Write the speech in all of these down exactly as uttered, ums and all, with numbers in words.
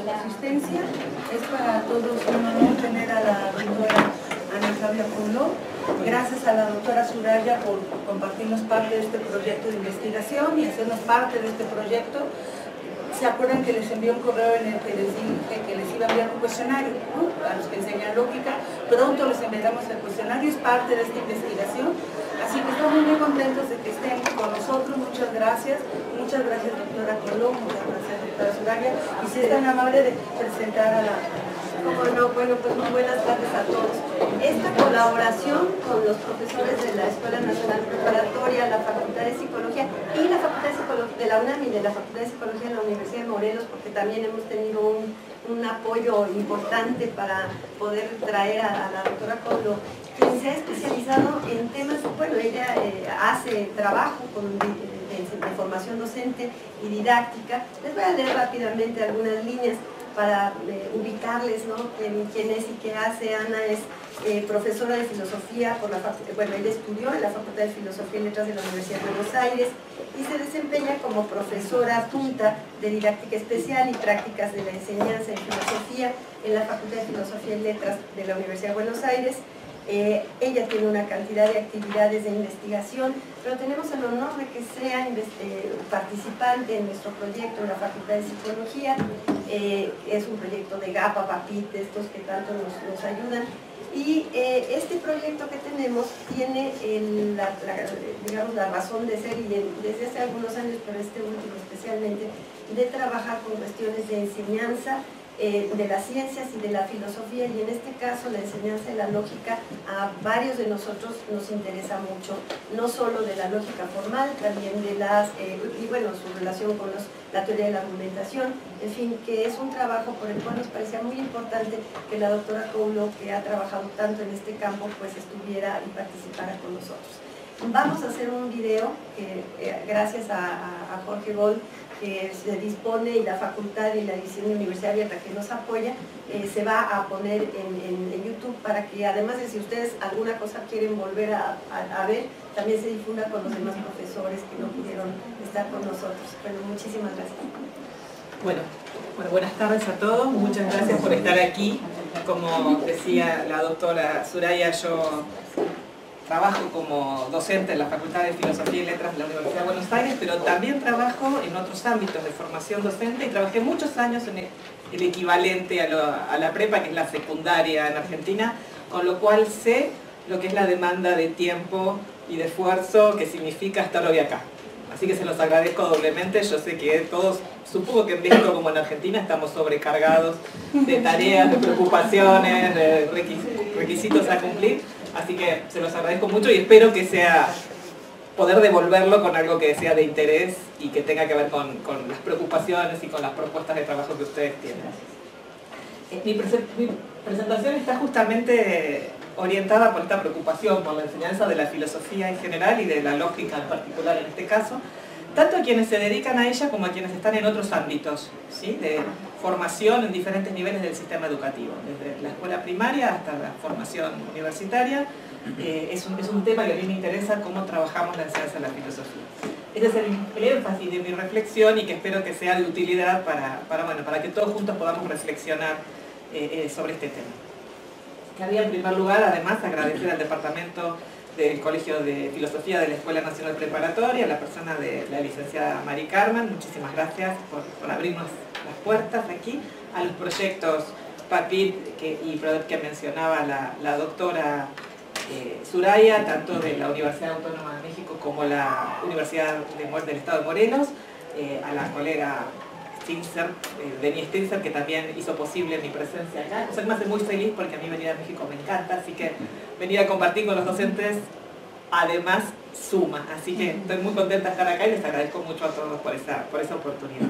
su asistencia. Es para todos un honor tener a la doctora Ana Claudia Coló. Gracias a la doctora Suraya por compartirnos parte de este proyecto de investigación y hacernos parte de este proyecto. ¿Se acuerdan que les envié un correo en el que les dije que les iba a enviar un cuestionario, ¿no? A los que enseñan lógica? Pronto les enviaremos el cuestionario, es parte de esta investigación. Así que estamos muy contentos de que estén con nosotros. Muchas gracias. Muchas gracias, doctora Colón. Muchas gracias, doctora Suraya. Y si es tan amable de presentar a la... Como no, bueno, pues muy buenas tardes a todos. Esta colaboración con los profesores de la Escuela Nacional Preparatoria, la Facultad de Psicología y la Facultad de Psicología de la UNAM y de la Facultad de Psicología de la Universidad de Morelos, porque también hemos tenido un, un apoyo importante para poder traer a, a la doctora Coló, quien se ha especializado en temas, bueno, ella eh, hace trabajo con, de, de, de formación docente y didáctica. Les voy a leer rápidamente algunas líneas para eh, ubicarles, ¿no? quién, quién es y qué hace. Ana es eh, profesora de filosofía por la facultad, bueno, ella estudió en la Facultad de Filosofía y Letras de la Universidad de Buenos Aires y se desempeña como profesora adjunta de didáctica especial y prácticas de la enseñanza en filosofía en la Facultad de Filosofía y Letras de la Universidad de Buenos Aires. Eh, ella tiene una cantidad de actividades de investigación, pero tenemos el honor de que sea eh, participante en nuestro proyecto en la Facultad de Psicología. Eh, es un proyecto de GAPA, PAPIT, de estos que tanto nos, nos ayudan. Y eh, este proyecto que tenemos tiene el, la, la, digamos, la razón de ser, y en, desde hace algunos años, pero este último especialmente, de trabajar con cuestiones de enseñanza, Eh, de las ciencias y de la filosofía, y en este caso la enseñanza de la lógica a varios de nosotros nos interesa mucho, no solo de la lógica formal, también de las, eh, y bueno, su relación con los, la teoría de la argumentación, en fin, que es un trabajo por el cual nos parecía muy importante que la doctora Coló, que ha trabajado tanto en este campo, pues estuviera y participara con nosotros. Vamos a hacer un video que eh, gracias a, a, a Jorge Gold, que se dispone, y la facultad y la división de Universidad Abierta que nos apoya, eh, se va a poner en, en, en YouTube para que, además de si ustedes alguna cosa quieren volver a, a, a ver, también se difunda con los demás profesores que no pudieron estar con nosotros. Bueno, muchísimas gracias. Bueno, bueno, buenas tardes a todos, muchas gracias por estar aquí. Como decía la doctora Suraya, yo trabajo como docente en la Facultad de Filosofía y Letras de la Universidad de Buenos Aires, pero también trabajo en otros ámbitos de formación docente y trabajé muchos años en el, el equivalente a, lo, a la prepa, que es la secundaria en Argentina, con lo cual sé lo que es la demanda de tiempo y de esfuerzo que significa estar hoy acá. Así que se los agradezco doblemente. Yo sé que todos, supongo que en México como en Argentina, estamos sobrecargados de tareas, de preocupaciones, de requisitos a cumplir. Así que se los agradezco mucho y espero que sea poder devolverlo con algo que sea de interés y que tenga que ver con, con las preocupaciones y con las propuestas de trabajo que ustedes tienen. Mi, prese mi presentación está justamente orientada por esta preocupación por la enseñanza de la filosofía en general y de la lógica en particular en este caso, tanto a quienes se dedican a ella como a quienes están en otros ámbitos, ¿sí? De formación en diferentes niveles del sistema educativo, desde la escuela primaria hasta la formación universitaria. Eh, es, un, es un tema que a mí me interesa, cómo trabajamos la enseñanza de la filosofía. Ese es el, el énfasis de mi reflexión y que espero que sea de utilidad para, para, bueno, para que todos juntos podamos reflexionar eh, eh, sobre este tema. Quería en primer lugar, además, agradecer al Departamento del Colegio de Filosofía de la Escuela Nacional Preparatoria, a la persona de la licenciada Mari Carmen, muchísimas gracias por, por abrirnos las puertas aquí, a los proyectos PAPIT que, y PRODEP que mencionaba la, la doctora eh, Suraya, tanto de la Universidad Autónoma de México como la Universidad de, del Estado de Morelos, eh, a la colega Stinzer, eh, Denise Stinzer, que también hizo posible mi presencia acá. O sea, me hace muy feliz porque a mí venir a México me encanta, así que venir a compartir con los docentes además suma. Así que estoy muy contenta de estar acá y les agradezco mucho a todos por esa, por esa oportunidad.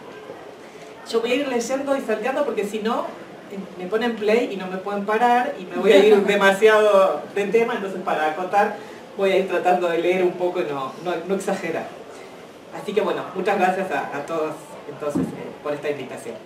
Yo voy a ir leyendo y salteando porque si no, me ponen play y no me pueden parar y me voy a ir demasiado de tema, entonces para acotar voy a ir tratando de leer un poco y no, no, no exagerar. Así que bueno, muchas gracias a, a todos entonces eh, por esta invitación.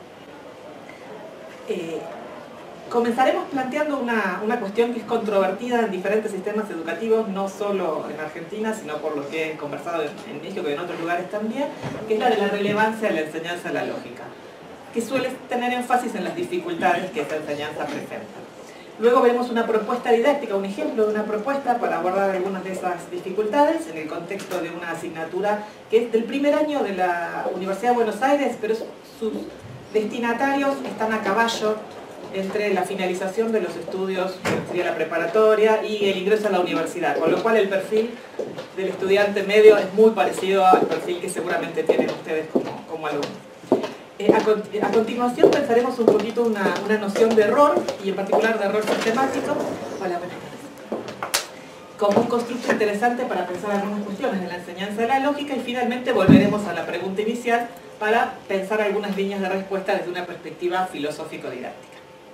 Eh, comenzaremos planteando una, una cuestión que es controvertida en diferentes sistemas educativos, no solo en Argentina, sino por lo que he conversado en, en México y en otros lugares también, que es la de la relevancia de la enseñanza de la lógica. que suele tener énfasis en las dificultades que esta enseñanza presenta. Luego veremos una propuesta didáctica, un ejemplo de una propuesta para abordar algunas de esas dificultades en el contexto de una asignatura que es del primer año de la Universidad de Buenos Aires, pero sus destinatarios están a caballo entre la finalización de los estudios, que sería la preparatoria, y el ingreso a la universidad, con lo cual el perfil del estudiante medio es muy parecido al perfil que seguramente tienen ustedes como, como alumnos. Eh, a, a continuación pensaremos un poquito una, una noción de error, y en particular de error sistemático, Hola, buenas tardes. Como un constructo interesante para pensar algunas cuestiones de la enseñanza de la lógica, y finalmente volveremos a la pregunta inicial para pensar algunas líneas de respuesta desde una perspectiva filosófico-didáctica.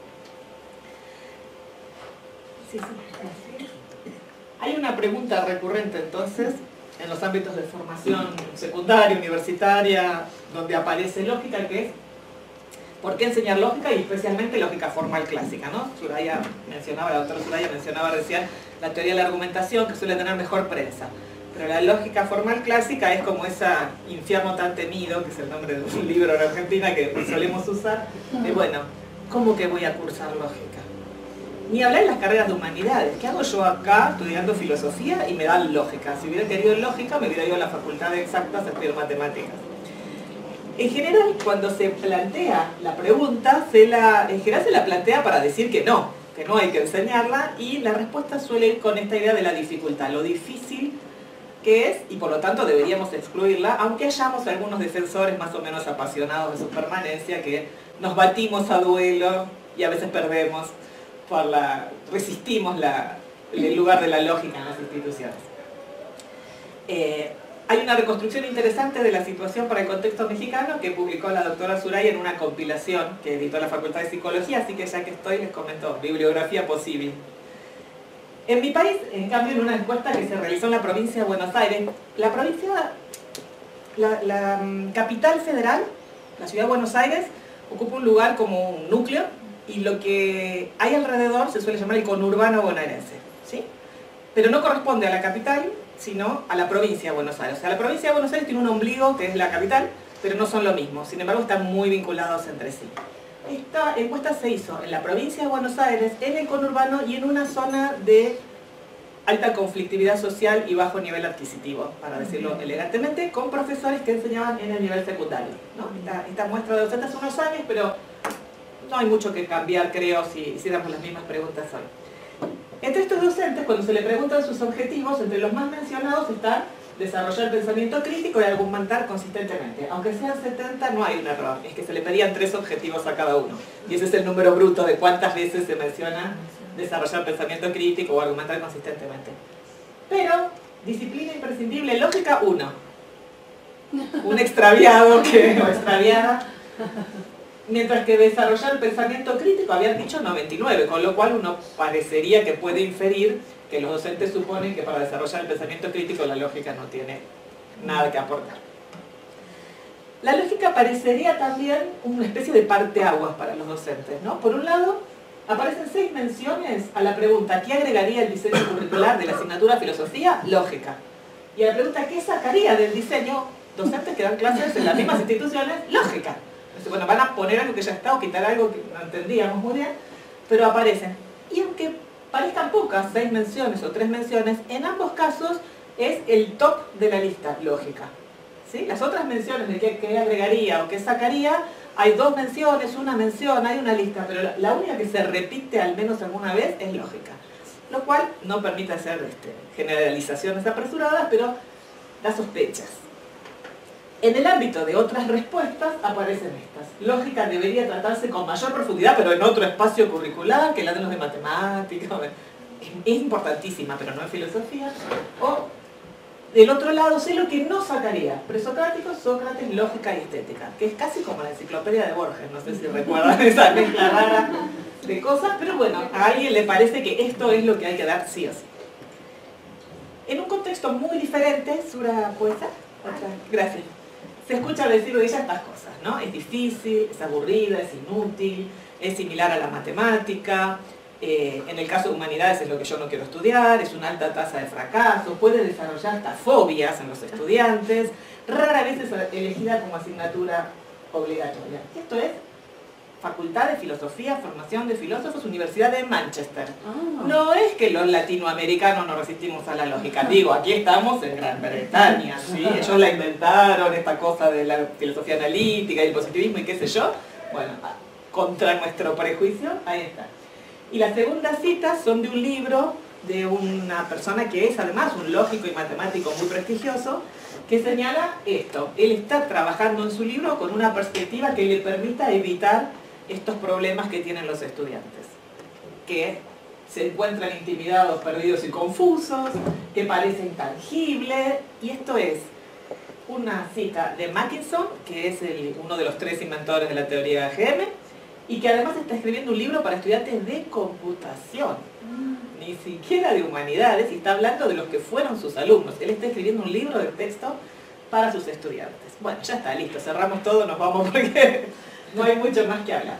Sí, sí. Hay una pregunta recurrente entonces en los ámbitos de formación secundaria, universitaria, donde aparece lógica, que es ¿por qué enseñar lógica? Y especialmente lógica formal clásica, ¿no? Suraya mencionaba, la doctora Suraya mencionaba recién la teoría de la argumentación, que suele tener mejor prensa. Pero la lógica formal clásica es como esa infierno tan temido, que es el nombre de un libro en Argentina que solemos usar, de bueno, ¿cómo que voy a cursar lógica? Ni hablar en las carreras de humanidades. ¿Qué hago yo acá estudiando filosofía y me dan lógica? Si hubiera querido lógica, me hubiera ido a la facultad de exactas a estudiar matemáticas. En general, cuando se plantea la pregunta, se la, en general se la plantea para decir que no, que no hay que enseñarla, y la respuesta suele ir con esta idea de la dificultad, lo difícil que es, y por lo tanto deberíamos excluirla, aunque hayamos algunos defensores más o menos apasionados de su permanencia, que nos batimos a duelo y a veces perdemos, por la, resistimos la, el lugar de la lógica en las instituciones. Eh, hay una reconstrucción interesante de la situación para el contexto mexicano que publicó la doctora Suraya en una compilación que editó la Facultad de Psicología, así que ya que estoy les comento, bibliografía posible. En mi país, en cambio, en una encuesta que se realizó en la provincia de Buenos Aires, la provincia, la, la capital federal, la ciudad de Buenos Aires, ocupa un lugar como un núcleo, y lo que hay alrededor se suele llamar el conurbano bonaerense, ¿sí? Pero no corresponde a la capital, sino a la provincia de Buenos Aires. O sea, la provincia de Buenos Aires tiene un ombligo, que es la capital, pero no son lo mismo, sin embargo están muy vinculados entre sí. Esta encuesta se hizo en la provincia de Buenos Aires, en el conurbano y en una zona de alta conflictividad social y bajo nivel adquisitivo, para decirlo elegantemente, con profesores que enseñaban en el nivel secundario, ¿no? Esta, esta muestra de docentes hace unos años, pero no hay mucho que cambiar, creo, si hiciéramos las mismas preguntas hoy. Entre estos docentes, cuando se le preguntan sus objetivos, entre los más mencionados están desarrollar pensamiento crítico y argumentar consistentemente. Aunque sean setenta, no hay un error, es que se le pedían tres objetivos a cada uno. Y ese es el número bruto de cuántas veces se menciona desarrollar pensamiento crítico o argumentar consistentemente. Pero, disciplina imprescindible, lógica, uno. Un extraviado que, o extraviada. Mientras que desarrollar pensamiento crítico habían dicho noventa y nueve, con lo cual uno parecería que puede inferir que los docentes suponen que para desarrollar el pensamiento crítico la lógica no tiene nada que aportar. La lógica parecería también una especie de parteaguas para los docentes, ¿no? Por un lado, aparecen seis menciones a la pregunta ¿qué agregaría el diseño curricular de la asignatura filosofía? Lógica. Y a la pregunta ¿qué sacaría del diseño? Docentes que dan clases en las mismas instituciones, lógica. Bueno, van a poner algo que ya está o quitar algo que no entendíamos muy bien, pero aparecen. Y aunque parezcan pocas, seis menciones o tres menciones, en ambos casos es el top de la lista, lógica. ¿Sí? Las otras menciones de qué, qué agregaría o qué sacaría, hay dos menciones, una mención, hay una lista, pero la, la única que se repite al menos alguna vez es lógica. Lo cual no permite hacer este, generalizaciones apresuradas, pero da sospechas. En el ámbito de otras respuestas aparecen estas. Lógica debería tratarse con mayor profundidad, pero en otro espacio curricular, que la de los de matemáticas. Es importantísima, pero no en filosofía. O, del otro lado, sé lo que no sacaría. Presocráticos, Sócrates, lógica y estética. Que es casi como la enciclopedia de Borges. No sé si recuerdan esa mezcla rara de cosas. Pero bueno, a alguien le parece que esto es lo que hay que dar sí o sí. En un contexto muy diferente, Sura Poesa. Gracias. Se escucha decir de ella estas cosas, ¿no? Es difícil, es aburrida, es inútil, es similar a la matemática, eh, en el caso de humanidades es lo que yo no quiero estudiar, es una alta tasa de fracaso, puede desarrollar hasta fobias en los estudiantes, rara vez es elegida como asignatura obligatoria. Esto es Facultad de Filosofía, Formación de Filósofos, Universidad de Manchester. No es que los latinoamericanos no resistimos a la lógica, digo, aquí estamos en Gran Bretaña, ¿sí? Ellos la inventaron, esta cosa de la filosofía analítica y el positivismo y qué sé yo. Bueno, contra nuestro prejuicio, ahí está. Y las segundas citas son de un libro de una persona que es además un lógico y matemático muy prestigioso, que señala esto: él está trabajando en su libro con una perspectiva que le permita evitar estos problemas que tienen los estudiantes, que se encuentran intimidados, perdidos y confusos, que parece intangible, y esto es una cita de Mackinson, que es el, uno de los tres inventores de la teoría de G M, y que además está escribiendo un libro para estudiantes de computación, ni siquiera de humanidades, y está hablando de los que fueron sus alumnos. Él está escribiendo un libro de texto para sus estudiantes. Bueno, ya está, listo, cerramos todo, nos vamos porque no hay mucho más que hablar.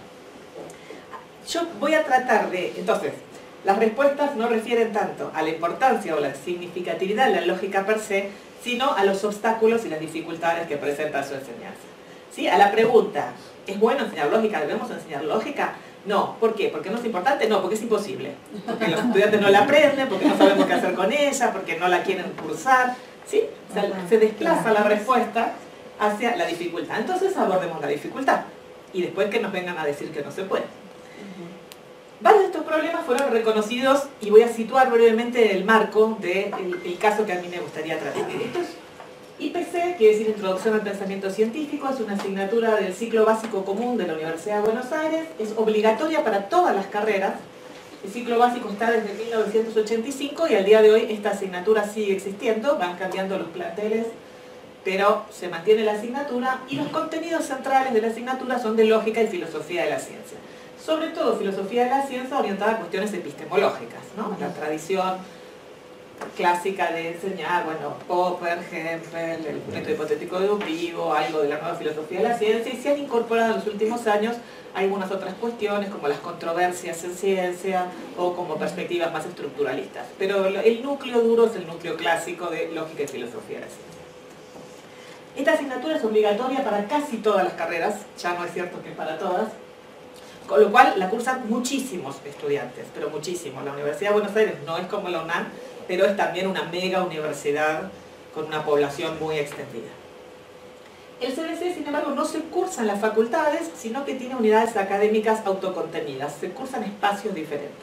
Yo voy a tratar de, entonces, las respuestas no refieren tanto a la importancia o la significatividad de la lógica per se, sino a los obstáculos y las dificultades que presenta su enseñanza. ¿Sí? A la pregunta, ¿es bueno enseñar lógica? ¿Debemos enseñar lógica? No. ¿Por qué? ¿Porque no es importante? No, porque es imposible. Porque los estudiantes no la aprenden, porque no sabemos qué hacer con ella, porque no la quieren cursar. ¿Sí? O sea, se desplaza la respuesta hacia la dificultad. Entonces abordemos la dificultad y después que nos vengan a decir que no se puede. Varios de estos problemas fueron reconocidos y voy a situar brevemente el marco del el caso que a mí me gustaría tratar. Esto es I P C, que es Introducción al Pensamiento Científico, es una asignatura del ciclo básico común de la Universidad de Buenos Aires, es obligatoria para todas las carreras. El ciclo básico está desde mil novecientos ochenta y cinco y al día de hoy esta asignatura sigue existiendo, van cambiando los planteles, pero se mantiene la asignatura y los contenidos centrales de la asignatura son de lógica y filosofía de la ciencia. Sobre todo filosofía de la ciencia orientada a cuestiones epistemológicas, ¿no? La tradición clásica de enseñar, bueno, Popper, Hempel, el método hipotético deductivo, algo de la nueva filosofía de la ciencia, y se han incorporado en los últimos años algunas otras cuestiones como las controversias en ciencia o como perspectivas más estructuralistas. Pero el núcleo duro es el núcleo clásico de lógica y filosofía de la ciencia. Esta asignatura es obligatoria para casi todas las carreras, ya no es cierto que para todas, con lo cual la cursan muchísimos estudiantes, pero muchísimos. La Universidad de Buenos Aires no es como la UNAM, pero es también una mega universidad con una población muy extendida. El C B C, sin embargo, no se cursa en las facultades, sino que tiene unidades académicas autocontenidas, se cursan espacios diferentes.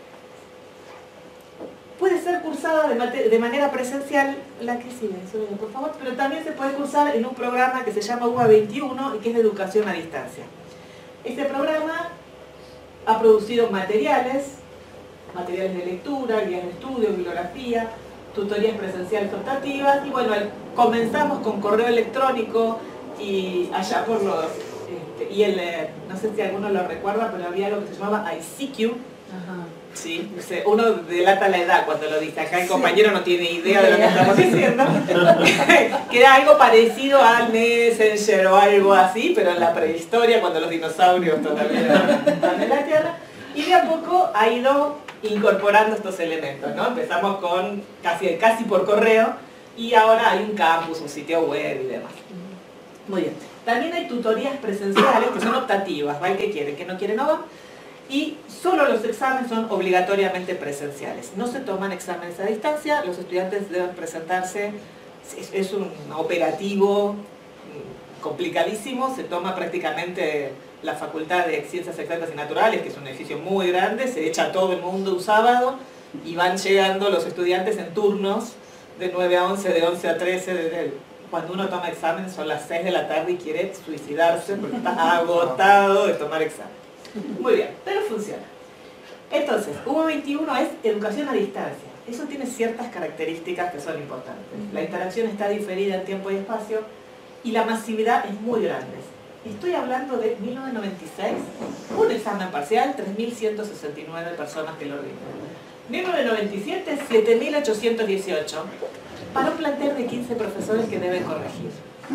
Puede ser cursada de, de manera presencial, la que sigue, por favor, pero también se puede cursar en un programa que se llama U B A veintiuno y que es de educación a distancia. Este programa ha producido materiales, materiales de lectura, guías de estudio, bibliografía, tutorías presenciales optativas, y bueno, comenzamos con correo electrónico y allá por los, este, y el, no sé si alguno lo recuerda, pero había algo que se llamaba I C Q. Ajá. Sí, uno delata la edad cuando lo dice, acá el compañero no tiene idea de lo que estamos diciendo, que era algo parecido al Messenger o algo así, pero en la prehistoria, cuando los dinosaurios todavía estaban en la Tierra, y de a poco ha ido incorporando estos elementos, ¿no? Empezamos con casi, casi por correo, y ahora hay un campus, un sitio web y demás. Muy bien. También hay tutorías presenciales que son optativas, va el que quiere, el que no quiere no va. Y solo los exámenes son obligatoriamente presenciales. No se toman exámenes a distancia, los estudiantes deben presentarse, es, es un operativo complicadísimo, se toma prácticamente la Facultad de Ciencias Exactas y Naturales, que es un edificio muy grande, se echa a todo el mundo un sábado y van llegando los estudiantes en turnos de nueve a once, de once a trece, desde el, cuando uno toma examen son las seis de la tarde y quiere suicidarse porque está agotado de tomar examen. Muy bien, pero funciona. Entonces, U B A veintiuno es educación a distancia. Eso tiene ciertas características que son importantes. La interacción está diferida en tiempo y espacio y la masividad es muy grande. Estoy hablando de mil novecientos noventa y seis, un examen parcial, tres mil ciento sesenta y nueve personas que lo rinden. mil novecientos noventa y siete, siete mil ochocientos dieciocho, para un plantel de quince profesores que deben corregir.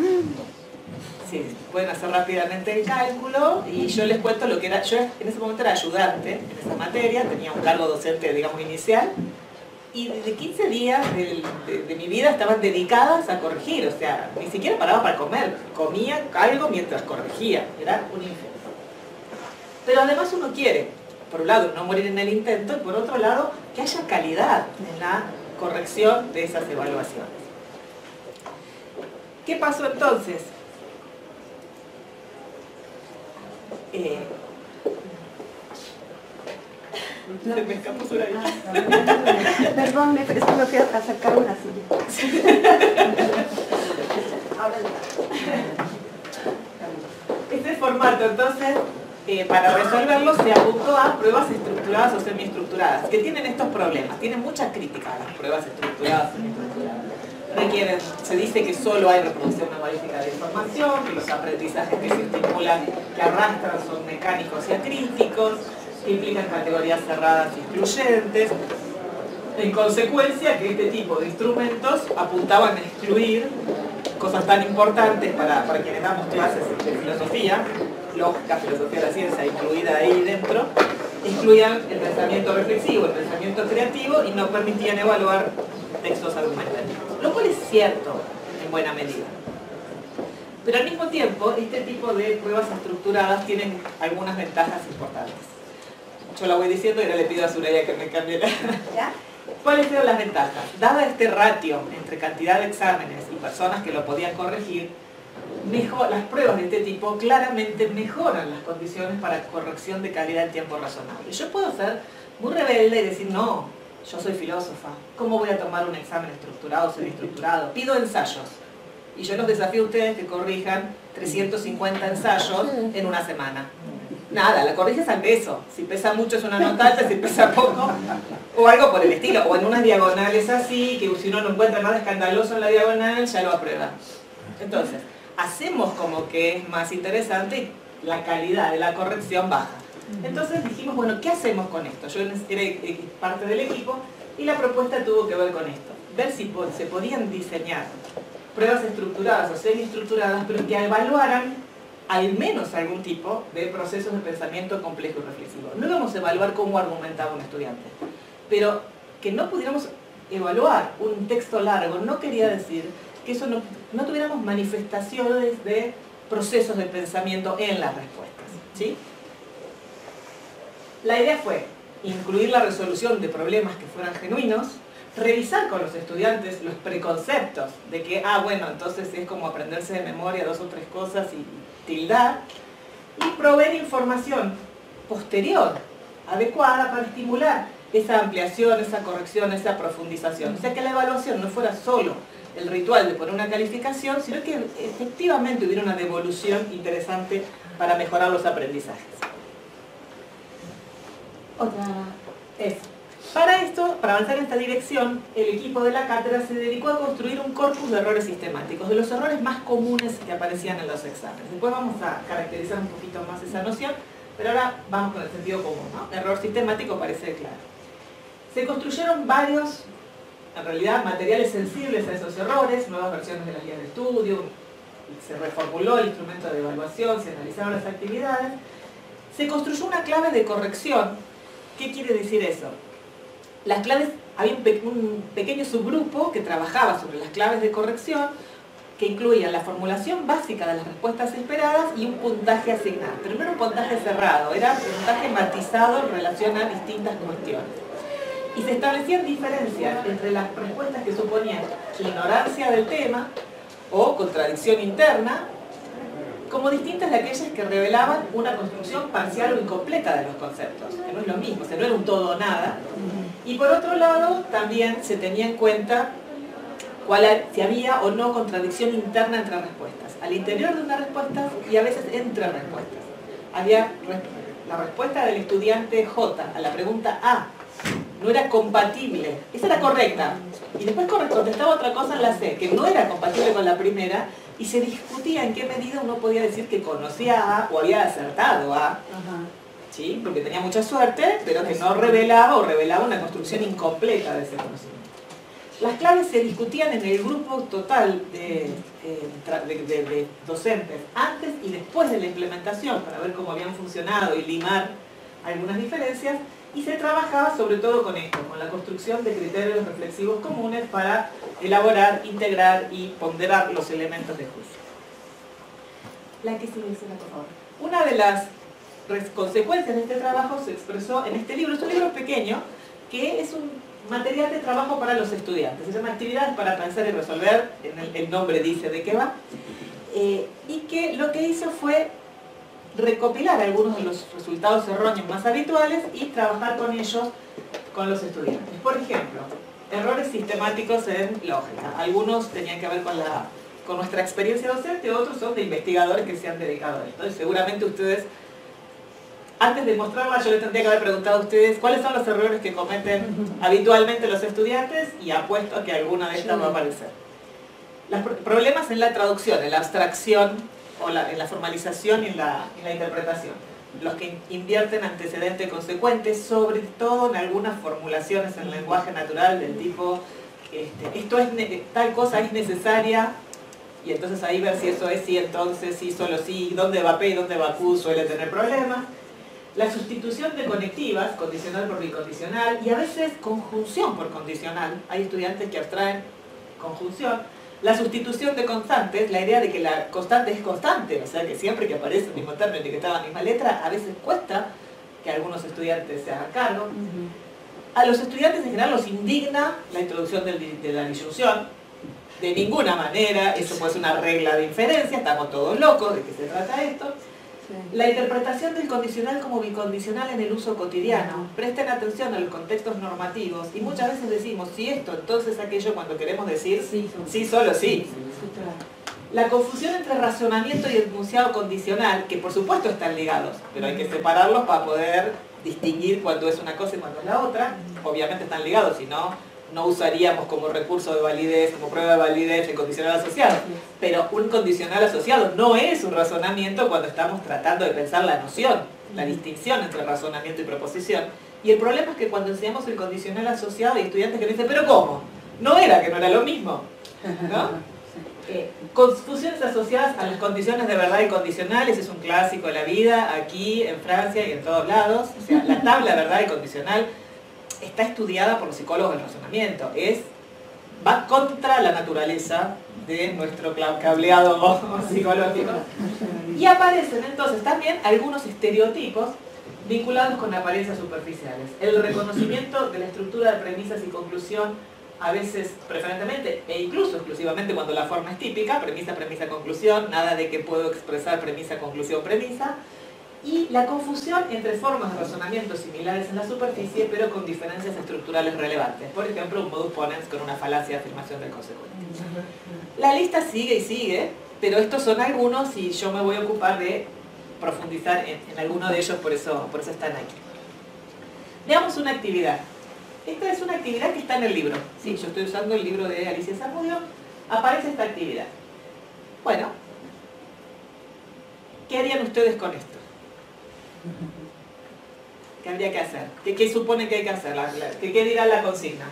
Sí, pueden hacer rápidamente el cálculo y yo les cuento lo que era. Yo en ese momento era ayudante en esa materia, tenía un cargo docente, digamos, inicial, y desde quince días de, de, de mi vida estaban dedicadas a corregir, o sea, ni siquiera paraba para comer, comía algo mientras corregía, era un infierno. Pero además uno quiere, por un lado, no morir en el intento, y por otro lado, que haya calidad en la corrección de esas evaluaciones. ¿Qué pasó entonces? Eh, Se me escapó Soraya. Perdón, es que me fui a acercar una silla. Ahora Este formato, entonces, eh, para resolverlo se apuntó a pruebas estructuradas o semiestructuradas, que tienen estos problemas. Tienen mucha crítica a las pruebas estructuradas o semiestructuradas. Requieren, se dice que solo hay reproducción memorística de información, que los aprendizajes que se estimulan, que arrastran son mecánicos y acríticos, que implican categorías cerradas y excluyentes. En consecuencia, que este tipo de instrumentos apuntaban a excluir cosas tan importantes para, para quienes damos clases de filosofía, lógica, filosofía de la ciencia incluida ahí dentro, excluían el pensamiento reflexivo, el pensamiento creativo y no permitían evaluar textos argumentativos. Lo cual es cierto en buena medida. Pero al mismo tiempo, este tipo de pruebas estructuradas tienen algunas ventajas importantes. Yo la voy diciendo y ahora le pido a Soraya que me cambie la... ¿Ya? ¿Cuáles eran las ventajas? Dada este ratio entre cantidad de exámenes y personas que lo podían corregir, mejor, las pruebas de este tipo claramente mejoran las condiciones para corrección de calidad en tiempo razonable. Yo puedo ser muy rebelde y decir, no, yo soy filósofa, ¿cómo voy a tomar un examen estructurado o semiestructurado? Pido ensayos. Y yo los desafío a ustedes que corrijan trescientos cincuenta ensayos en una semana. Nada, la corriges al peso. Si pesa mucho es una nota alta, si pesa poco, o algo por el estilo. O en unas diagonales así, que si uno no encuentra nada escandaloso en la diagonal, ya lo aprueba. Entonces, hacemos como que es más interesante y la calidad de la corrección baja. Entonces dijimos, bueno, ¿qué hacemos con esto? Yo era parte del equipo y la propuesta tuvo que ver con esto. Ver si se podían diseñar pruebas estructuradas o semiestructuradas, pero que evaluaran al menos algún tipo de procesos de pensamiento complejo y reflexivo. No íbamos a evaluar cómo argumentaba un estudiante, pero que no pudiéramos evaluar un texto largo no quería decir que eso no, no tuviéramos manifestaciones de procesos de pensamiento en las respuestas, ¿sí? La idea fue incluir la resolución de problemas que fueran genuinos, revisar con los estudiantes los preconceptos de que, ah, bueno, entonces es como aprenderse de memoria dos o tres cosas y tildar, y proveer información posterior, adecuada para estimular esa ampliación, esa corrección, esa profundización. O sea, que la evaluación no fuera solo el ritual de poner una calificación, sino que efectivamente hubiera una devolución interesante para mejorar los aprendizajes. Otra es, para esto, para avanzar en esta dirección, el equipo de la cátedra se dedicó a construir un corpus de errores sistemáticos, de los errores más comunes que aparecían en los exámenes. Después vamos a caracterizar un poquito más esa noción, pero ahora vamos con el sentido común, ¿no? Error sistemático parece claro. Se construyeron varios, en realidad, materiales sensibles a esos errores, nuevas versiones de las guías de estudio, se reformuló el instrumento de evaluación, se analizaron las actividades, se construyó una clave de corrección. ¿Qué quiere decir eso? Las claves, había un, pe un pequeño subgrupo que trabajaba sobre las claves de corrección, que incluían la formulación básica de las respuestas esperadas y un puntaje asignado. Pero no era un puntaje cerrado, era un puntaje matizado en relación a distintas cuestiones. Y se establecían diferencias entre las respuestas que suponían ignorancia del tema o contradicción interna, como distintas de aquellas que revelaban una construcción parcial o incompleta de los conceptos, que no es lo mismo, o sea, no era un todo o nada. Y por otro lado, también se tenía en cuenta cuál, si había o no contradicción interna entre respuestas, al interior de una respuesta y a veces entre respuestas. Había la respuesta del estudiante J a la pregunta A, no era compatible, esa era correcta, y después contestaba otra cosa en la C, que no era compatible con la primera, y se discutía en qué medida uno podía decir que conocía A o había acertado A, Ajá. ¿Sí? Porque tenía mucha suerte, pero que no revelaba o revelaba una construcción incompleta de ese conocimiento. Las claves se discutían en el grupo total de, de, de, de docentes, antes y después de la implementación, para ver cómo habían funcionado y limar algunas diferencias, y se trabajaba sobre todo con esto, con la construcción de criterios reflexivos comunes para elaborar, integrar y ponderar los elementos de juicio. La que sigue, por favor. Una de las consecuencias de este trabajo se expresó en este libro. Es un libro pequeño que es un material de trabajo para los estudiantes. Se llama Actividades para pensar y resolver, en el, el nombre dice de qué va. Eh, y que lo que hizo fue recopilar algunos de los resultados erróneos más habituales y trabajar con ellos, con los estudiantes. Por ejemplo, errores sistemáticos en lógica. Algunos tenían que ver con, la, con nuestra experiencia docente, otros son de investigadores que se han dedicado a esto. Y seguramente ustedes, antes de mostrarla, yo les tendría que haber preguntado a ustedes cuáles son los errores que cometen habitualmente los estudiantes y apuesto a que alguna de estas va a aparecer. Los problemas en la traducción, en la abstracción, o la, en la formalización y en la, en la interpretación. Los que invierten antecedente consecuente, sobre todo en algunas formulaciones en lenguaje natural del tipo este, esto es, tal cosa es necesaria, y entonces ahí ver si eso es sí, entonces sí, solo sí, dónde va P y dónde va Q suele tener problemas. La sustitución de conectivas, condicional por bicondicional, y a veces conjunción por condicional. Hay estudiantes que abstraen conjunción. La sustitución de constantes, la idea de que la constante es constante, o sea que siempre que aparece el mismo término y que está en la misma letra, a veces cuesta que algunos estudiantes se hagan cargo. A los estudiantes en general los indigna la introducción del, de la disyunción. De ninguna manera, eso puede ser una regla de inferencia, estamos todos locos, ¿de qué se trata esto? La interpretación del condicional como bicondicional en el uso cotidiano. Presten atención a los contextos normativos y muchas veces decimos si esto, entonces aquello, cuando queremos decir sí, sí solo sí. La confusión entre razonamiento y enunciado condicional, que por supuesto están ligados, pero hay que separarlos para poder distinguir cuándo es una cosa y cuándo es la otra. Obviamente están ligados, si no, no usaríamos como recurso de validez, como prueba de validez el condicional asociado. Pero un condicional asociado no es un razonamiento cuando estamos tratando de pensar la noción, la distinción entre razonamiento y proposición. Y el problema es que cuando enseñamos el condicional asociado hay estudiantes que dicen, ¿pero cómo? No era, que no era lo mismo, ¿no? Eh, confusiones asociadas a las condiciones de verdad y condicionales es un clásico de la vida, aquí, en Francia y en todos lados. O sea, la tabla de verdad y condicional está estudiada por los psicólogos del razonamiento, es, va contra la naturaleza de nuestro cableado psicológico. Y aparecen entonces también algunos estereotipos vinculados con apariencias superficiales. El reconocimiento de la estructura de premisas y conclusión, a veces preferentemente e incluso exclusivamente cuando la forma es típica, premisa, premisa, conclusión, nada de que puedo expresar premisa, conclusión, premisa. Y la confusión entre formas de razonamiento similares en la superficie, pero con diferencias estructurales relevantes. Por ejemplo, un modus ponens con una falacia de afirmación del consecuente. La lista sigue y sigue, pero estos son algunos y yo me voy a ocupar de profundizar en, en alguno de ellos, por eso, por eso están aquí. Veamos una actividad. Esta es una actividad que está en el libro. Sí, yo estoy usando el libro de Alicia Zamudio. Aparece esta actividad. Bueno, ¿qué harían ustedes con esto? ¿Qué habría que hacer? ¿Qué, qué supone que hay que hacer? La, la, ¿qué, ¿Qué dirá la consigna?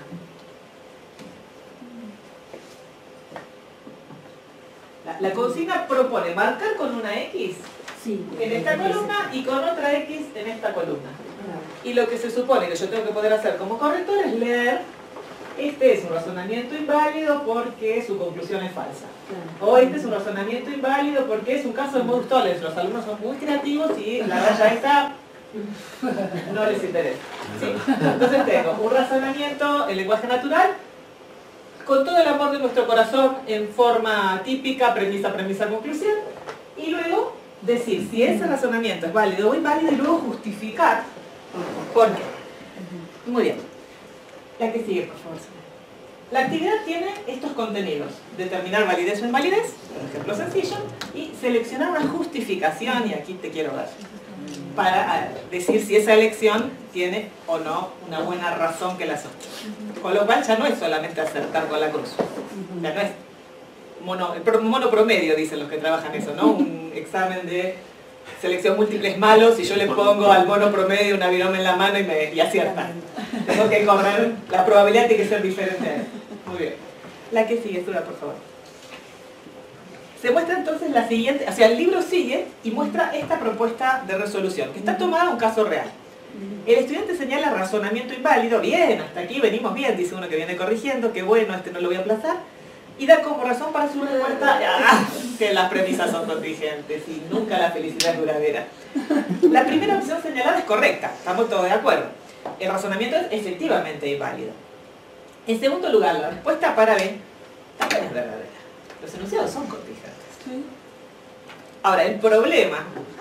La, la consigna propone marcar con una X sí, en esta columna y con otra X en esta columna. Y lo que se supone que yo tengo que poder hacer como corrector es leer, este es un razonamiento inválido porque su conclusión es falsa. O este es un razonamiento inválido porque es un caso de modus tollens. Los alumnos son muy creativos y la raya esta no les interesa. ¿Sí? Entonces tengo un razonamiento en lenguaje natural con todo el amor de nuestro corazón en forma típica, premisa, premisa, conclusión, y luego decir si ese razonamiento es válido o inválido y luego justificar por qué. Muy bien. La que sigue, por favor. La actividad tiene estos contenidos: determinar validez o invalidez, por ejemplo sencillo, y seleccionar una justificación, y aquí te quiero dar, para decir si esa elección tiene o no una buena razón que la sostiene. Con lo cual ya no es solamente acertar con la cruz, ya no es mono, mono promedio, dicen los que trabajan eso, ¿no? Un examen de selección múltiple es malo si yo le pongo al mono promedio una viroma en la mano y, me, y acierta. Tengo que correr, la probabilidad tiene que ser diferente. Muy bien. La que sigue, Sura, por favor. Se muestra entonces la siguiente, o sea, el libro sigue y muestra esta propuesta de resolución, que está tomada de un caso real. El estudiante señala razonamiento inválido, bien, hasta aquí venimos bien, dice uno que viene corrigiendo, que bueno, este no lo voy a aplazar. y da como razón para su respuesta ¡ah!, que las premisas son contingentes y nunca la felicidad es duradera. La primera opción señalada es correcta, estamos todos de acuerdo. El razonamiento es efectivamente inválido. En segundo lugar, la respuesta para B también es verdadera. Los enunciados son contingentes. Ahora, el problema,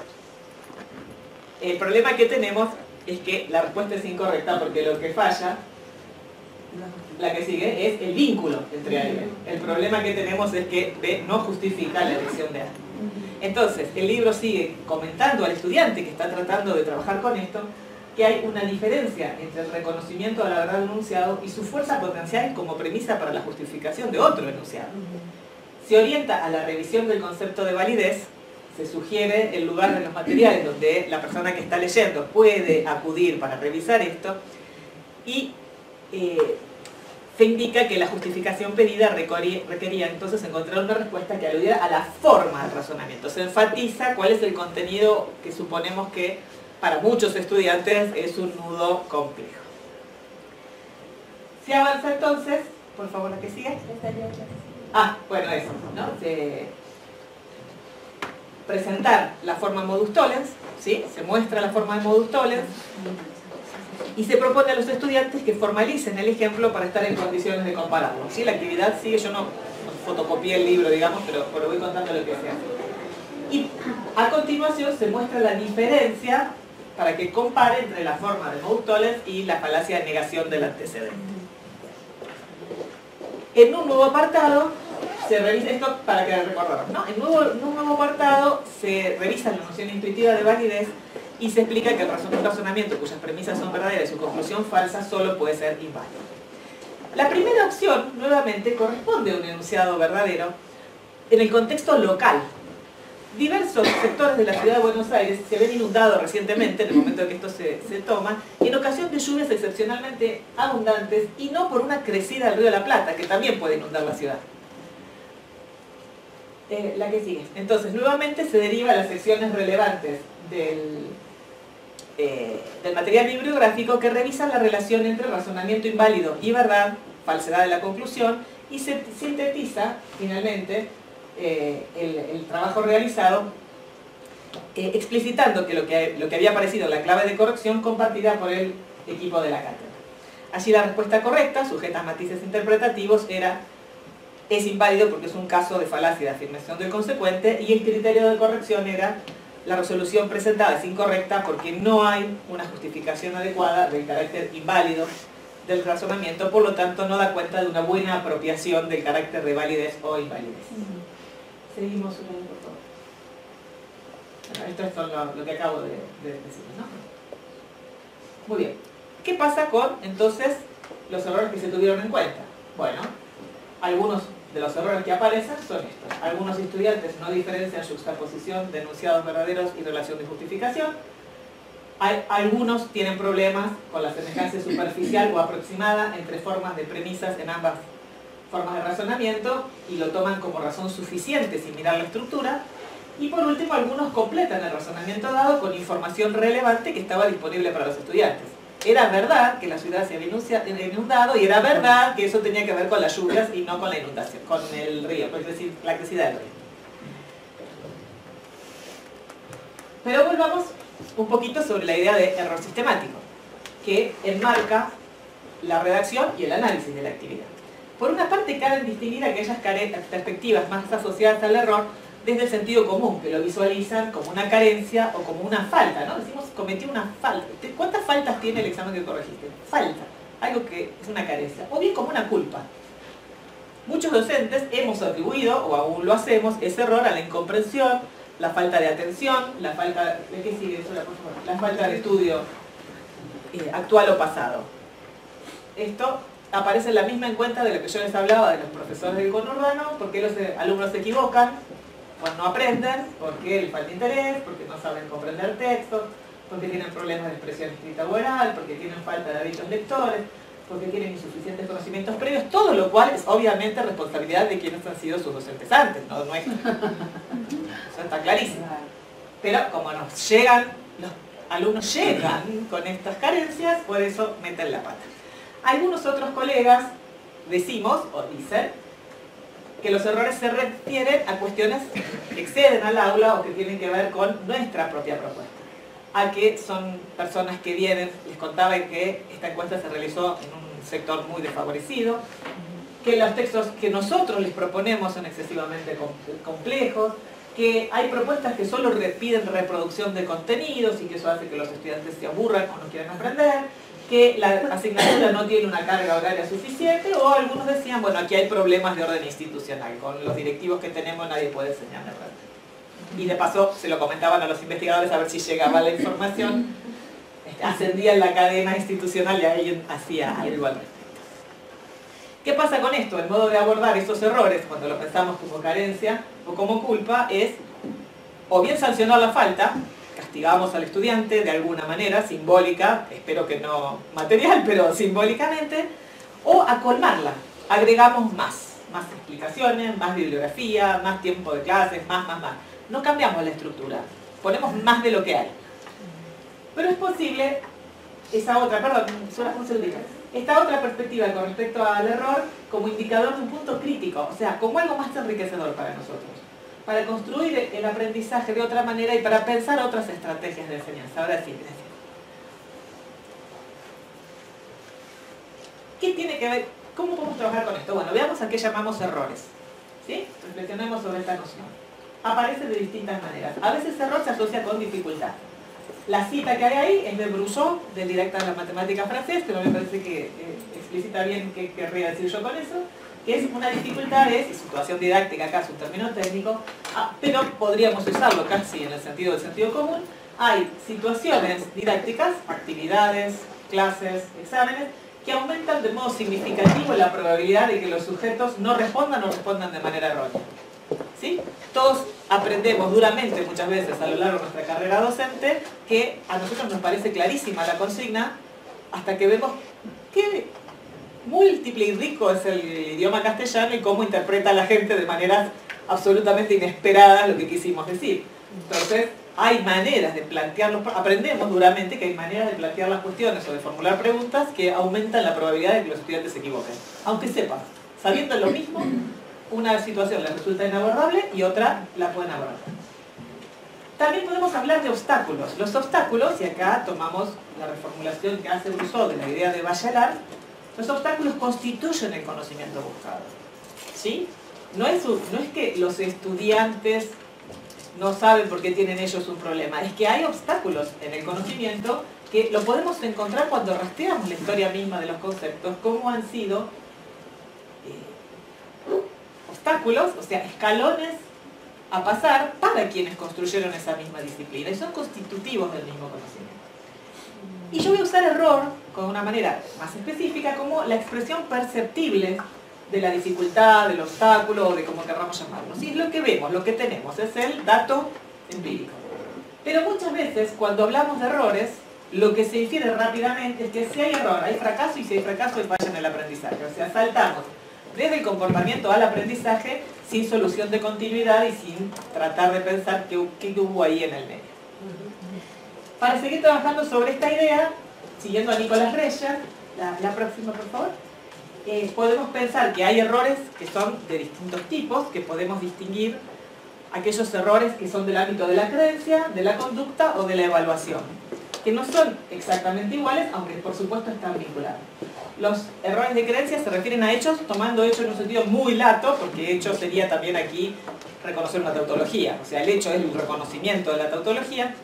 el problema que tenemos es que la respuesta es incorrecta porque lo que falla, la que sigue, es el vínculo entre A y B. El problema que tenemos es que B no justifica la elección de A. Entonces, el libro sigue comentando al estudiante que está tratando de trabajar con esto, que hay una diferencia entre el reconocimiento de la verdad de un enunciado y su fuerza potencial como premisa para la justificación de otro enunciado. Se orienta a la revisión del concepto de validez, se sugiere el lugar de los materiales donde la persona que está leyendo puede acudir para revisar esto, y eh, se indica que la justificación pedida requería, requería entonces encontrar una respuesta que aludiera a la forma del razonamiento. Se enfatiza cuál es el contenido que suponemos que para muchos estudiantes es un nudo complejo. Se avanza entonces, por favor, la que sigue. Ah, bueno, eso, ¿no? Se... presentar la forma modus tollens, ¿sí? Se muestra la forma de modus tollens y se propone a los estudiantes que formalicen el ejemplo para estar en condiciones de compararlo, ¿sí? La actividad sigue, yo no fotocopié el libro, digamos, pero, pero voy contando lo que se hace. Y a continuación se muestra la diferencia para que compare entre la forma de modus tollens y la falacia de negación del antecedente. En un nuevo apartado se revisa, esto para que recordemos, ¿no? En, nuevo, en un nuevo apartado se revisa la noción intuitiva de validez y se explica que el razon, un razonamiento cuyas premisas son verdaderas y su conclusión falsa solo puede ser inválido. La primera opción, nuevamente, corresponde a un enunciado verdadero en el contexto local. Diversos sectores de la ciudad de Buenos Aires se ven inundados recientemente, en el momento en que esto se, se toma, en ocasión de lluvias excepcionalmente abundantes y no por una crecida del río de la Plata, que también puede inundar la ciudad. Eh, la que sigue. Entonces, nuevamente se deriva a las secciones relevantes del, eh, del material bibliográfico que revisan la relación entre razonamiento inválido y verdad, falsedad de la conclusión, y se sintetiza, finalmente, eh, el, el trabajo realizado, eh, explicitando que lo, que lo que había aparecido en la clave de corrección compartida por el equipo de la cátedra. Allí la respuesta correcta, sujeta a matices interpretativos, era: es inválido porque es un caso de falacia de afirmación del consecuente, y el criterio de corrección era: la resolución presentada es incorrecta porque no hay una justificación adecuada del carácter inválido del razonamiento, por lo tanto no da cuenta de una buena apropiación del carácter de validez o invalidez. Uh-huh. Seguimos, por favor. Bueno, esto es lo, lo que acabo de, de decir, ¿no? Muy bien. ¿Qué pasa con, entonces, los errores que se tuvieron en cuenta? Bueno, algunos de los errores que aparecen son estos. Algunos estudiantes no diferencian juxtaposición de enunciados verdaderos y relación de justificación. Hay, algunos tienen problemas con la semejanza superficial o aproximada entre formas de premisas en ambas formas de razonamiento y lo toman como razón suficiente sin mirar la estructura. Y por último, algunos completan el razonamiento dado con información relevante que estaba disponible para los estudiantes. Era verdad que la ciudad se había inundado y era verdad que eso tenía que ver con las lluvias y no con la inundación, con el río, es decir, la crecida del río. Pero volvamos un poquito sobre la idea de error sistemático, que enmarca la redacción y el análisis de la actividad. Por una parte, cabe distinguir aquellas perspectivas más asociadas al error desde el sentido común, que lo visualizan como una carencia o como una falta, ¿no? Decimos, cometí una falta. ¿Cuántas faltas tiene el examen que corregiste? Falta, algo que es una carencia, o bien como una culpa. Muchos docentes hemos atribuido, o aún lo hacemos, ese error a la incomprensión, la falta de atención, la falta de, ¿qué sigue? La falta de estudio eh, actual o pasado. Esto aparece en la misma en cuenta de lo que yo les hablaba de los profesores del conurbano, porque los alumnos se equivocan cuando no aprenden, porque les falta interés, porque no saben comprender textos, porque tienen problemas de expresión escrita o oral, porque tienen falta de hábitos lectores, porque tienen insuficientes conocimientos previos, todo lo cual es obviamente responsabilidad de quienes han sido sus docentes antes, no nuestra. Eso está clarísimo. Pero como nos llegan, los alumnos llegan con estas carencias, por eso meten la pata. Algunos otros colegas decimos, o dicen, que los errores se refieren a cuestiones que exceden al aula o que tienen que ver con nuestra propia propuesta. A que son personas que vienen, les contaba que esta encuesta se realizó en un sector muy desfavorecido, que los textos que nosotros les proponemos son excesivamente complejos, que hay propuestas que solo piden reproducción de contenidos y que eso hace que los estudiantes se aburran o no quieran aprender, que la asignatura no tiene una carga horaria suficiente, o algunos decían, bueno, aquí hay problemas de orden institucional, con los directivos que tenemos nadie puede enseñar nada. Y de paso se lo comentaban a los investigadores a ver si llegaba la información, ascendía en la cadena institucional y alguien hacía algo al respecto. ¿Qué pasa con esto? El modo de abordar estos errores, cuando lo pensamos como carencia o como culpa, es o bien sancionar la falta, castigamos al estudiante de alguna manera, simbólica, espero que no material, pero simbólicamente, o a colmarla, agregamos más, más explicaciones, más bibliografía, más tiempo de clases, más, más, más. No cambiamos la estructura, ponemos más de lo que hay. Pero es posible esa otra, perdón, solo un segundito, esta otra perspectiva con respecto al error como indicador de un punto crítico, o sea, como algo más enriquecedor para nosotros, para construir el aprendizaje de otra manera y para pensar otras estrategias de enseñanza. Ahora sí, gracias. ¿Qué tiene que ver? ¿Cómo podemos trabajar con esto? Bueno, veamos a qué llamamos errores. ¿Sí? Reflexionemos sobre esta noción. Aparece de distintas maneras. A veces error se asocia con dificultad. La cita que hay ahí es de Brousseau, del Directa de la Matemática francés, pero me parece que eh, explicita bien qué querría decir yo con eso, que es una dificultad, es situación didáctica, acá es un término técnico, ah, pero podríamos usarlo casi en el sentido del sentido común. Hay situaciones didácticas, actividades, clases, exámenes, que aumentan de modo significativo la probabilidad de que los sujetos no respondan o respondan de manera errónea. ¿Sí? Todos aprendemos duramente muchas veces a lo largo de nuestra carrera docente que a nosotros nos parece clarísima la consigna hasta que vemos qué múltiple y rico es el idioma castellano y cómo interpreta la gente de maneras absolutamente inesperadas lo que quisimos decir. Entonces hay maneras de plantear los, aprendemos duramente que hay maneras de plantear las cuestiones o de formular preguntas que aumentan la probabilidad de que los estudiantes se equivoquen, aunque sepan, sabiendo lo mismo, una situación les resulta inabordable y otra la pueden abordar. También podemos hablar de obstáculos. Los obstáculos, y acá tomamos la reformulación que hace Brousseau de la idea de Bachelard, los obstáculos constituyen el conocimiento buscado. ¿Sí? No es, un, no es que los estudiantes no saben por qué tienen ellos un problema, es que hay obstáculos en el conocimiento que lo podemos encontrar cuando rastreamos la historia misma de los conceptos, cómo han sido eh, obstáculos, o sea, escalones a pasar para quienes construyeron esa misma disciplina y son constitutivos del mismo conocimiento. Y yo voy a usar error con una manera más específica como la expresión perceptible de la dificultad, del obstáculo o de como querramos llamarlo. Y es lo que vemos, lo que tenemos, es el dato empírico. Pero muchas veces cuando hablamos de errores, lo que se infiere rápidamente es que si hay error, hay fracaso, y si hay fracaso hay falla en el aprendizaje. O sea, saltamos desde el comportamiento al aprendizaje sin solución de continuidad y sin tratar de pensar qué, qué hubo ahí en el medio. Para seguir trabajando sobre esta idea, siguiendo a Nicolás Reyer, la, la próxima por favor, eh, podemos pensar que hay errores que son de distintos tipos, que podemos distinguir aquellos errores que son del ámbito de la creencia, de la conducta o de la evaluación, que no son exactamente iguales, aunque por supuesto están vinculados. Los errores de creencia se refieren a hechos, tomando hechos en un sentido muy lato, porque hecho sería también aquí reconocer una tautología, o sea, el hecho es el reconocimiento de la tautología.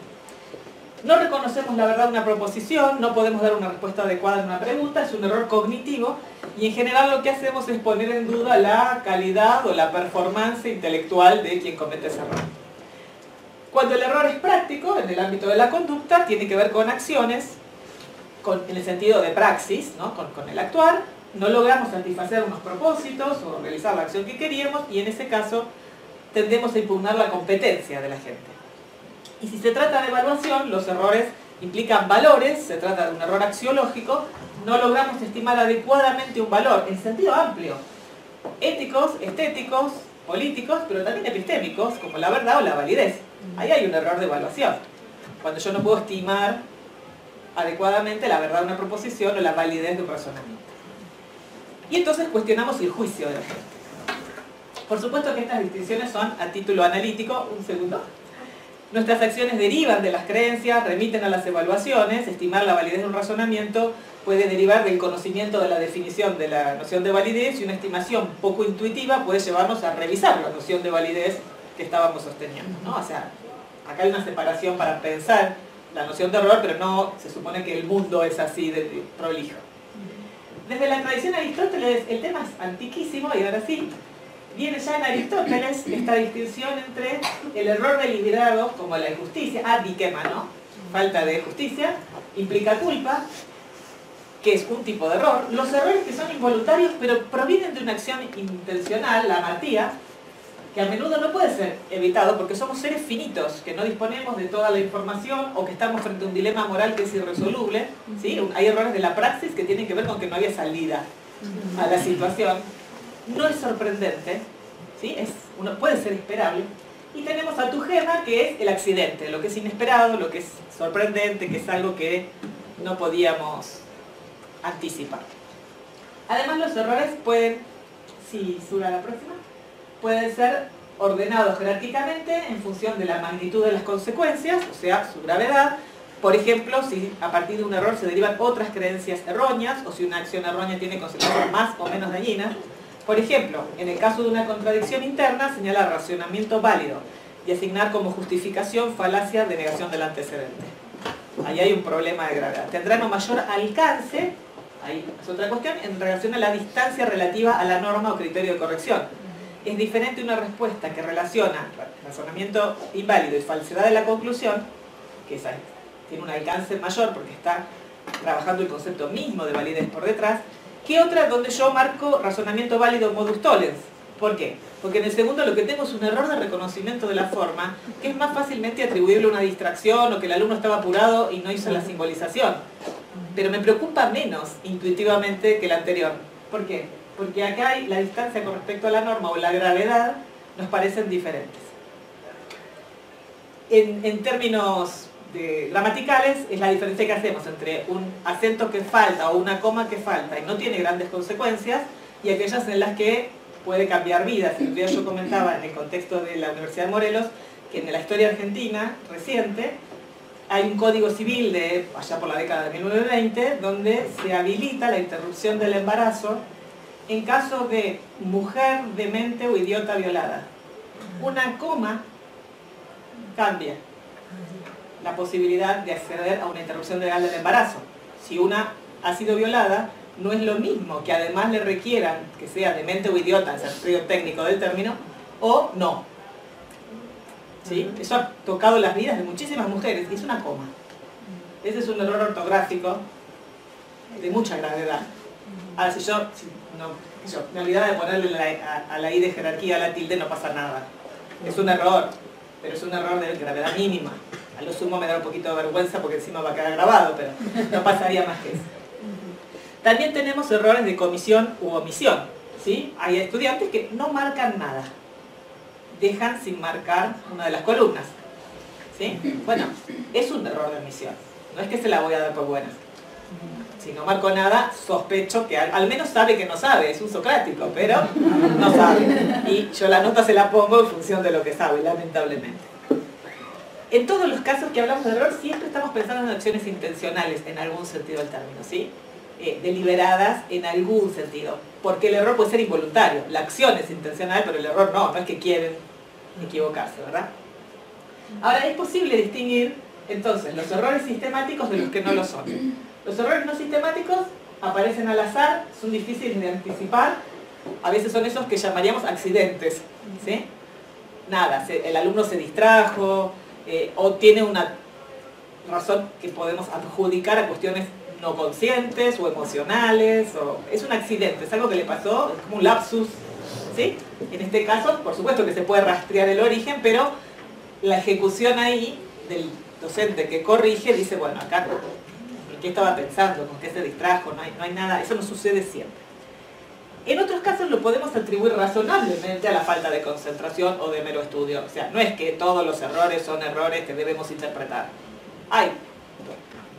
No reconocemos la verdad de una proposición, no podemos dar una respuesta adecuada a una pregunta, es un error cognitivo, y en general lo que hacemos es poner en duda la calidad o la performance intelectual de quien comete ese error. Cuando el error es práctico, en el ámbito de la conducta, tiene que ver con acciones, con, en el sentido de praxis, ¿no? con, con el actuar, no logramos satisfacer unos propósitos o realizar la acción que queríamos, y en ese caso tendemos a impugnar la competencia de la gente. Y si se trata de evaluación, los errores implican valores, se trata de un error axiológico, no logramos estimar adecuadamente un valor, en sentido amplio, éticos, estéticos, políticos, pero también epistémicos, como la verdad o la validez. Ahí hay un error de evaluación, cuando yo no puedo estimar adecuadamente la verdad de una proposición o la validez de un razonamiento. Y entonces cuestionamos el juicio de la gente. Por supuesto que estas distinciones son a título analítico. Un segundo. Nuestras acciones derivan de las creencias, remiten a las evaluaciones. Estimar la validez de un razonamiento puede derivar del conocimiento de la definición de la noción de validez, y una estimación poco intuitiva puede llevarnos a revisar la noción de validez que estábamos sosteniendo, ¿no? O sea, acá hay una separación para pensar la noción de error, pero no se supone que el mundo es así de prolijo. Desde la tradición de Aristóteles, el tema es antiquísimo, y ahora sí, viene ya en Aristóteles esta distinción entre el error deliberado, como la injusticia, adikema, ¿no? Falta de justicia, implica culpa, que es un tipo de error. Los errores que son involuntarios, pero provienen de una acción intencional, la amatía, que a menudo no puede ser evitado porque somos seres finitos, que no disponemos de toda la información o que estamos frente a un dilema moral que es irresoluble, ¿sí? Hay errores de la praxis que tienen que ver con que no había salida a la situación. No es sorprendente, ¿sí? Es, uno puede ser esperable. Y tenemos a tu gema, que es el accidente, lo que es inesperado, lo que es sorprendente, que es algo que no podíamos anticipar. Además, los errores pueden, si sube a la próxima, pueden ser ordenados jerárquicamente en función de la magnitud de las consecuencias, o sea, su gravedad. Por ejemplo, si a partir de un error se derivan otras creencias erróneas, o si una acción errónea tiene consecuencias más o menos dañinas. Por ejemplo, en el caso de una contradicción interna, señalar racionamiento válido y asignar como justificación falacia de negación del antecedente. Ahí hay un problema de gravedad. Tendrán un mayor alcance, ahí es otra cuestión, en relación a la distancia relativa a la norma o criterio de corrección. Es diferente una respuesta que relaciona razonamiento inválido y falsedad de la conclusión, que es ahí, tiene un alcance mayor porque está trabajando el concepto mismo de validez por detrás, que otra donde yo marco razonamiento válido modus tollens. ¿Por qué? Porque en el segundo lo que tengo es un error de reconocimiento de la forma, que es más fácilmente atribuible a una distracción o que el alumno estaba apurado y no hizo la simbolización. Pero me preocupa menos intuitivamente que el anterior. ¿Por qué? Porque acá hay la distancia con respecto a la norma o la gravedad nos parecen diferentes. En, en términos de gramaticales es la diferencia que hacemos entre un acento que falta o una coma que falta y no tiene grandes consecuencias, y aquellas en las que puede cambiar vidas. El día yo comentaba en el contexto de la Universidad de Morelos que en la historia argentina reciente hay un código civil de allá por la década de mil novecientos veinte donde se habilita la interrupción del embarazo en caso de mujer demente o idiota violada. Una coma cambia la posibilidad de acceder a una interrupción legal del embarazo. Si una ha sido violada, no es lo mismo que además le requieran que sea demente o idiota, en el sentido técnico del término, o no. ¿Sí? Eso ha tocado las vidas de muchísimas mujeres y es una coma. Ese es un error ortográfico de mucha gravedad. Ahora, si yo, si no, yo me olvidaba de ponerle la, a, a la I de jerarquía, a la tilde, no pasa nada. Es un error, pero es un error de gravedad mínima. A lo sumo me da un poquito de vergüenza porque encima va a quedar grabado, pero no pasaría más que eso. También tenemos errores de comisión u omisión, ¿sí? Hay estudiantes que no marcan nada, dejan sin marcar una de las columnas, ¿sí? Bueno, es un error de omisión, no es que se la voy a dar por buena. Si no marco nada, sospecho que al, al menos sabe que no sabe, es un socrático, pero no sabe. Y yo la nota se la pongo en función de lo que sabe, lamentablemente. En todos los casos que hablamos de error, siempre estamos pensando en acciones intencionales, en algún sentido del término, ¿sí? Eh, deliberadas en algún sentido. Porque el error puede ser involuntario. La acción es intencional, pero el error no, no es que quieren equivocarse, ¿verdad? Ahora, es posible distinguir, entonces, los errores sistemáticos de los que no lo son. Los errores no sistemáticos aparecen al azar, son difíciles de anticipar, a veces son esos que llamaríamos accidentes, ¿sí? Nada, se, el alumno se distrajo, Eh, o tiene una razón que podemos adjudicar a cuestiones no conscientes o emocionales, o es un accidente, es algo que le pasó, es como un lapsus, ¿sí? En este caso, por supuesto que se puede rastrear el origen, pero la ejecución ahí del docente que corrige dice, bueno, acá, ¿en qué estaba pensando? ¿Con qué se distrajo? No hay, no hay nada, eso no sucede siempre. En otros casos lo podemos atribuir razonablemente a la falta de concentración o de mero estudio. O sea, no es que todos los errores son errores que debemos interpretar. Hay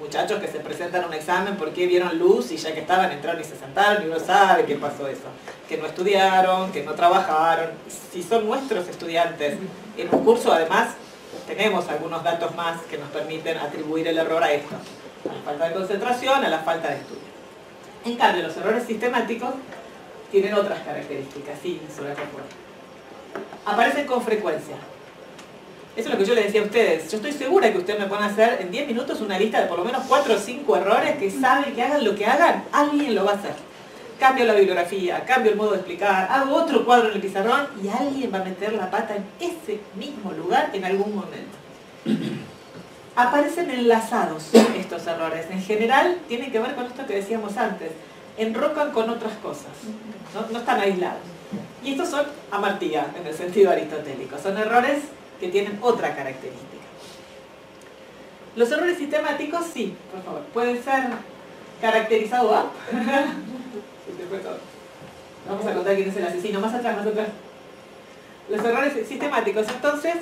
muchachos que se presentan a un examen porque vieron luz y ya que estaban entraron y se sentaron y uno sabe qué pasó eso. Que no estudiaron, que no trabajaron. Si son nuestros estudiantes en un curso, además, tenemos algunos datos más que nos permiten atribuir el error a esto. A la falta de concentración, a la falta de estudio. En cambio, los errores sistemáticos tienen otras características, sí, sobre la recuerdo. Aparecen con frecuencia. Eso es lo que yo les decía a ustedes. Yo estoy segura que ustedes me pueden hacer en diez minutos una lista de por lo menos cuatro o cinco errores que saben que hagan lo que hagan, alguien lo va a hacer. Cambio la bibliografía, cambio el modo de explicar, hago otro cuadro en el pizarrón y alguien va a meter la pata en ese mismo lugar en algún momento. Aparecen enlazados estos errores. En general tienen que ver con esto que decíamos antes. Enrocan con otras cosas, no, no están aislados. Y estos son amartía en el sentido aristotélico. Son errores que tienen otra característica. Los errores sistemáticos, sí, por favor, pueden ser caracterizados a... Vamos a contar quién es el asesino. Más atrás, más atrás. Los errores sistemáticos, entonces,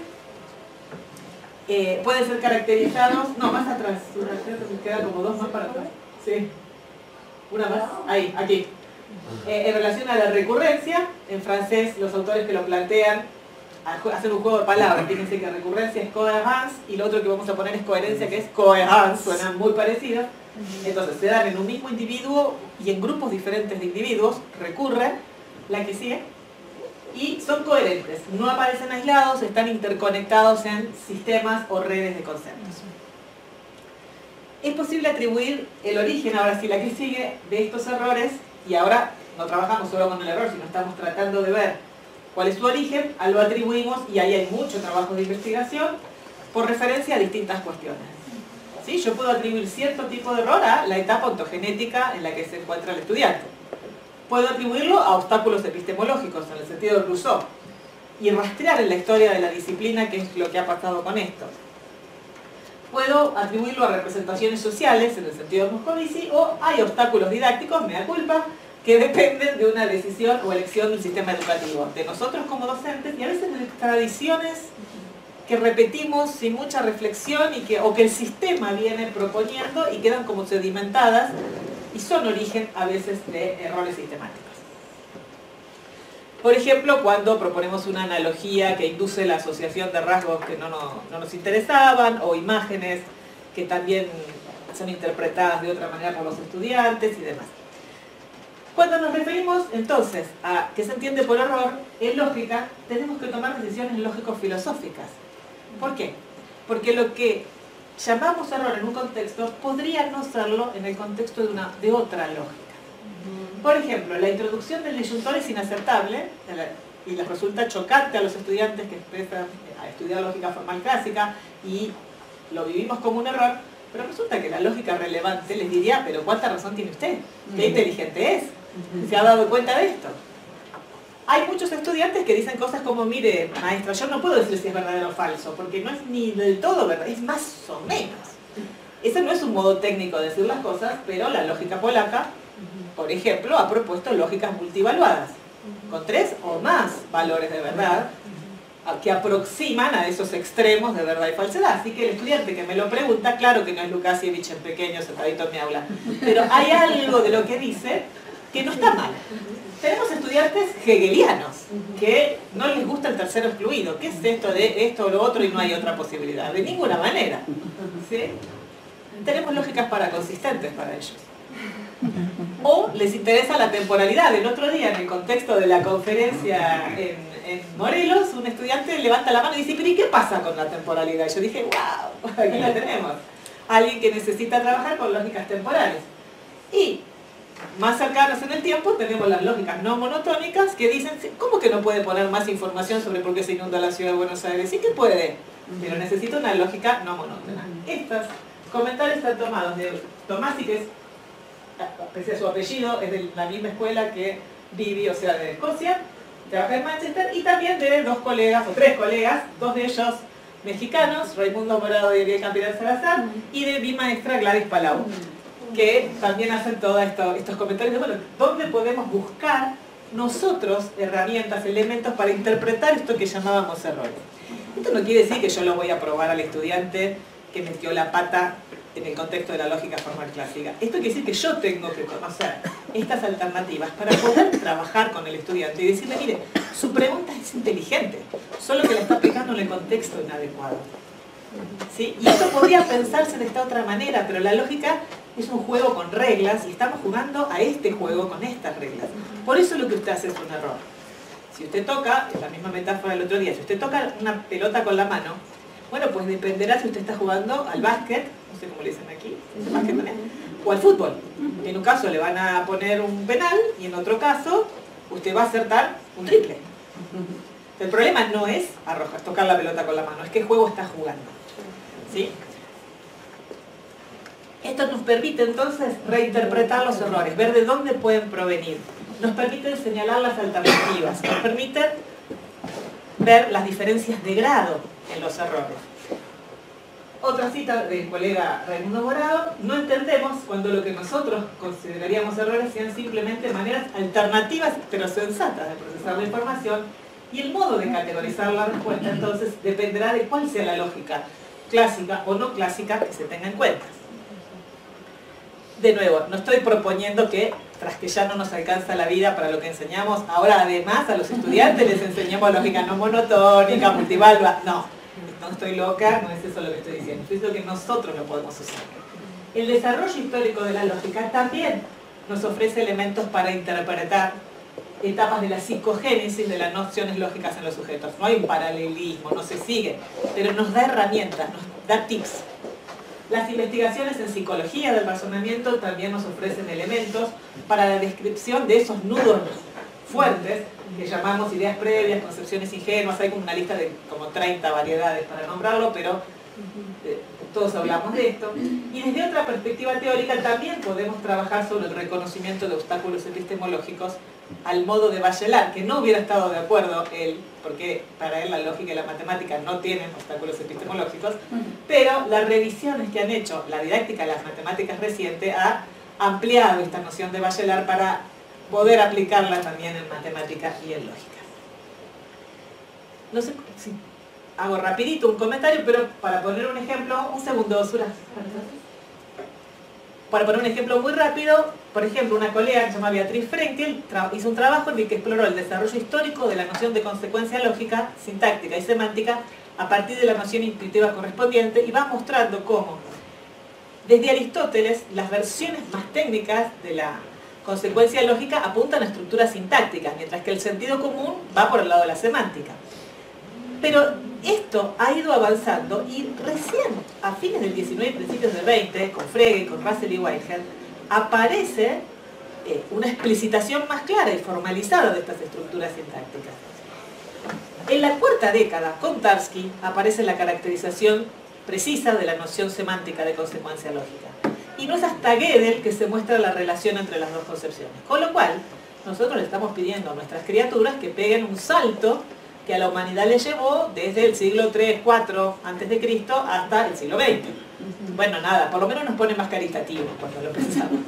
eh, pueden ser caracterizados... No, más atrás. Me queda como dos más para atrás. Sí. Una más. Ahí, aquí. Eh, en relación a la recurrencia, en francés los autores que lo plantean hacen un juego de palabras. Fíjense que recurrencia es cohérence y lo otro que vamos a poner es coherencia, que es cohérence. Suenan muy parecidos. Entonces se dan en un mismo individuo y en grupos diferentes de individuos, recurren, la que sigue, y son coherentes, no aparecen aislados, están interconectados en sistemas o redes de conceptos. Es posible atribuir el origen, ahora sí la que sigue, de estos errores, y ahora no trabajamos solo con el error, sino estamos tratando de ver cuál es su origen, a lo atribuimos, y ahí hay mucho trabajo de investigación, por referencia a distintas cuestiones. ¿Sí? Yo puedo atribuir cierto tipo de error a la etapa ontogenética en la que se encuentra el estudiante. Puedo atribuirlo a obstáculos epistemológicos, en el sentido de Rousseau, y rastrear en la historia de la disciplina qué es lo que ha pasado con esto. Puedo atribuirlo a representaciones sociales, en el sentido de Moscovici, o hay obstáculos didácticos, me da culpa, que dependen de una decisión o elección del sistema educativo, de nosotros como docentes, y a veces de tradiciones que repetimos sin mucha reflexión y que, o que el sistema viene proponiendo y quedan como sedimentadas y son origen a veces de errores sistemáticos. Por ejemplo, cuando proponemos una analogía que induce la asociación de rasgos que no, no, no nos interesaban o imágenes que también son interpretadas de otra manera por los estudiantes y demás. Cuando nos referimos entonces a qué se entiende por error, en lógica tenemos que tomar decisiones lógico-filosóficas. ¿Por qué? Porque lo que llamamos error en un contexto podría no serlo en el contexto de, una, de otra lógica. Por ejemplo, la introducción del disyuntor es inaceptable y les resulta chocante a los estudiantes que empiezan a estudiar lógica formal clásica y lo vivimos como un error, pero resulta que la lógica relevante les diría, pero ¿cuánta razón tiene usted? ¿Qué inteligente es? ¿Se ha dado cuenta de esto? Hay muchos estudiantes que dicen cosas como, mire, maestra, yo no puedo decir si es verdadero o falso, porque no es ni del todo verdad, es más o menos. Ese no es un modo técnico de decir las cosas, pero la lógica polaca, por ejemplo, ha propuesto lógicas multivaluadas, con tres o más valores de verdad, que aproximan a esos extremos de verdad y falsedad. Así que el estudiante que me lo pregunta, claro que no es Lukasiewicz en pequeño, sentadito en mi aula, pero hay algo de lo que dice que no está mal. Tenemos estudiantes hegelianos que no les gusta el tercero excluido. ¿Qué es esto de esto o lo otro y no hay otra posibilidad? De ninguna manera. ¿Sí? Tenemos lógicas paraconsistentes para ellos. O les interesa la temporalidad. El otro día, en el contexto de la conferencia en, en Morelos, un estudiante levanta la mano y dice, ¿pero y qué pasa con la temporalidad? Y yo dije, wow, aquí la tenemos. Alguien que necesita trabajar con lógicas temporales. Y más cercanas en el tiempo tenemos las lógicas no monotónicas que dicen, ¿cómo que no puede poner más información sobre por qué se inunda la ciudad de Buenos Aires? Sí que puede, pero necesita una lógica no monótona. Estos comentarios están tomados de Tomasi, que es, pese a su apellido, es de la misma escuela que Vivi, o sea, de Escocia, trabaja en Manchester, y también de dos colegas, o tres colegas, dos de ellos mexicanos, Raimundo Morado y Ariel Campirán Salazar, y de mi maestra Gladys Palau, que también hacen todos esto, estos comentarios de, bueno, ¿dónde podemos buscar nosotros herramientas, elementos para interpretar esto que llamábamos errores? Esto no quiere decir que yo lo voy a probar al estudiante que metió la pata en el contexto de la lógica formal clásica. Esto quiere decir que yo tengo que conocer estas alternativas para poder trabajar con el estudiante y decirle, mire, su pregunta es inteligente, solo que la está aplicando en el contexto inadecuado. ¿Sí? Y esto podría pensarse de esta otra manera, pero la lógica es un juego con reglas y estamos jugando a este juego con estas reglas. Por eso lo que usted hace es un error. Si usted toca, es la misma metáfora del otro día, si usted toca una pelota con la mano, bueno, pues dependerá si usted está jugando al básquet, no sé cómo le dicen aquí, ¿es básquet también? O al fútbol. En un caso le van a poner un penal y en otro caso usted va a acertar un triple. El problema no es arrojar, tocar la pelota con la mano, es qué juego está jugando. ¿Sí? Esto nos permite entonces reinterpretar los errores, ver de dónde pueden provenir. Nos permite señalar las alternativas, nos permite ver las diferencias de grado en los errores. Otra cita del colega Raimundo Morado: no entendemos cuando lo que nosotros consideraríamos errores sean simplemente maneras alternativas pero sensatas de procesar la información, y el modo de categorizar la respuesta entonces dependerá de cuál sea la lógica clásica o no clásica que se tenga en cuenta. De nuevo, no estoy proponiendo que, tras que ya no nos alcanza la vida para lo que enseñamos, ahora además a los estudiantes les enseñemos lógica no monotónica, multivalua. No, no estoy loca, no es eso lo que estoy diciendo. Estoy diciendo que nosotros lo podemos usar. El desarrollo histórico de la lógica también nos ofrece elementos para interpretar etapas de la psicogénesis de las nociones lógicas en los sujetos. No hay un paralelismo, no se sigue, pero nos da herramientas, nos da tips. Las investigaciones en psicología del razonamiento también nos ofrecen elementos para la descripción de esos nudos fuertes que llamamos ideas previas, concepciones ingenuas. Hay como una lista de como treinta variedades para nombrarlo, pero eh, todos hablamos de esto. Y desde otra perspectiva teórica también podemos trabajar sobre el reconocimiento de obstáculos epistemológicos al modo de Bachelard, que no hubiera estado de acuerdo él, porque para él la lógica y la matemática no tienen obstáculos epistemológicos, pero las revisiones que han hecho la didáctica de las matemáticas reciente ha ampliado esta noción de Bachelard para poder aplicarla también en matemáticas y en lógica. No sé si hago rapidito un comentario, pero para poner un ejemplo, un segundo, Sura. Para poner un ejemplo muy rápido, por ejemplo, una colega que se llama Beatriz Frenkel hizo un trabajo en el que exploró el desarrollo histórico de la noción de consecuencia lógica, sintáctica y semántica a partir de la noción intuitiva correspondiente, y va mostrando cómo, desde Aristóteles, las versiones más técnicas de la consecuencia lógica apuntan a estructuras sintácticas, mientras que el sentido común va por el lado de la semántica. Pero esto ha ido avanzando y recién a fines del diecinueve y principios del veinte, con Frege, con Russell y Whitehead, aparece eh, una explicitación más clara y formalizada de estas estructuras sintácticas. En la cuarta década, con Tarski, aparece la caracterización precisa de la noción semántica de consecuencia lógica. Y no es hasta Gödel que se muestra la relación entre las dos concepciones. Con lo cual, nosotros le estamos pidiendo a nuestras criaturas que peguen un salto que a la humanidad le llevó desde el siglo tres, cuatro antes de Cristo hasta el siglo veinte. Bueno, nada, por lo menos nos pone más caritativo cuando lo pensamos.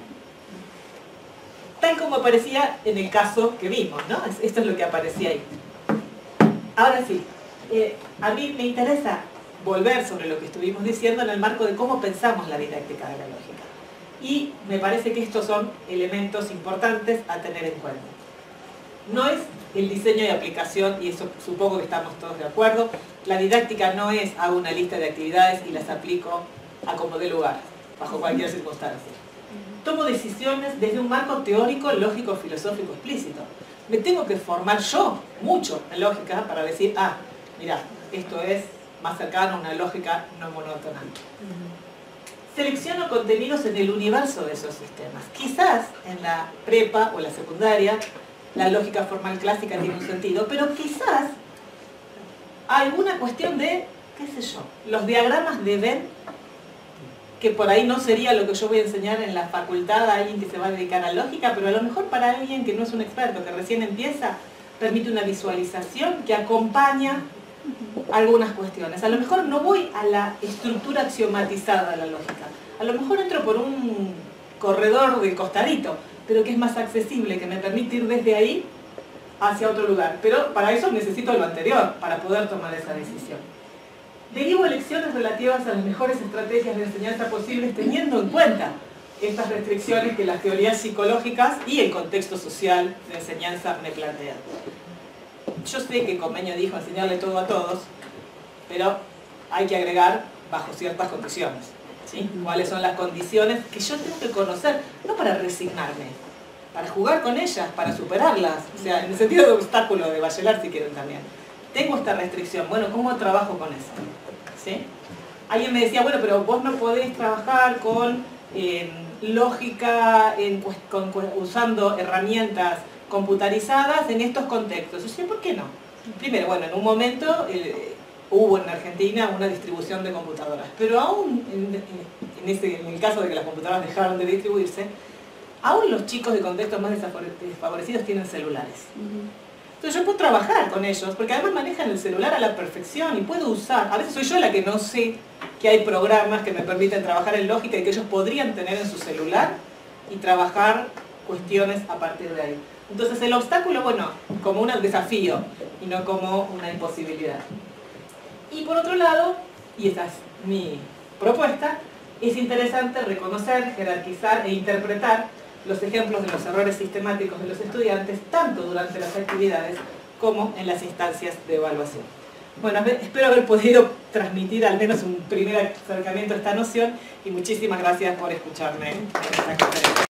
Tal como aparecía en el caso que vimos, ¿no? Esto es lo que aparecía ahí. Ahora sí, eh, a mí me interesa volver sobre lo que estuvimos diciendo en el marco de cómo pensamos la didáctica de la lógica. Y me parece que estos son elementos importantes a tener en cuenta. No es el diseño y aplicación, y eso supongo que estamos todos de acuerdo. La didáctica no es hago una lista de actividades y las aplico a como dé lugar, bajo cualquier circunstancia. Tomo decisiones desde un marco teórico, lógico, filosófico explícito. Me tengo que formar yo mucho en lógica para decir, ah, mira, esto es más cercano a una lógica no monótona. Selecciono contenidos en el universo de esos sistemas. Quizás en la prepa o la secundaria la lógica formal clásica tiene un sentido, pero quizás alguna cuestión de, qué sé yo, los diagramas de Venn, que por ahí no sería lo que yo voy a enseñar en la facultad a alguien que se va a dedicar a lógica, pero a lo mejor para alguien que no es un experto, que recién empieza, permite una visualización que acompaña algunas cuestiones. A lo mejor no voy a la estructura axiomatizada de la lógica, a lo mejor entro por un corredor de costadito, pero que es más accesible, que me permite ir desde ahí hacia otro lugar. Pero para eso necesito lo anterior, para poder tomar esa decisión. derivo lecciones relativas a las mejores estrategias de enseñanza posibles teniendo en cuenta estas restricciones que las teorías psicológicas y el contexto social de enseñanza me plantean. Yo sé que Commeño dijo enseñarle todo a todos, pero hay que agregar bajo ciertas condiciones, ¿sí? ¿Cuáles son las condiciones que yo tengo que conocer? No para resignarme, para jugar con ellas, para superarlas, o sea, en el sentido de obstáculo de Bachelard si quieren también. Tengo esta restricción, bueno, ¿cómo trabajo con eso? ¿Sí? Alguien me decía, bueno, pero vos no podés trabajar con eh, lógica, en, con, con, usando herramientas computarizadas en estos contextos. Yo decía, ¿por qué no? Primero, bueno, en un momento eh, hubo en Argentina una distribución de computadoras, pero aún en, en, ese, en el caso de que las computadoras dejaron de distribuirse, aún los chicos de contextos más desfavorecidos tienen celulares. Entonces yo puedo trabajar con ellos, porque además manejan el celular a la perfección y puedo usar. A veces soy yo la que no sé que hay programas que me permiten trabajar en lógica y que ellos podrían tener en su celular y trabajar cuestiones a partir de ahí. Entonces el obstáculo, bueno, como un desafío y no como una imposibilidad. Y por otro lado, y esa es mi propuesta, es interesante reconocer, jerarquizar e interpretar los ejemplos de los errores sistemáticos de los estudiantes, tanto durante las actividades como en las instancias de evaluación. Bueno, espero haber podido transmitir al menos un primer acercamiento a esta noción y muchísimas gracias por escucharme en esta conferencia.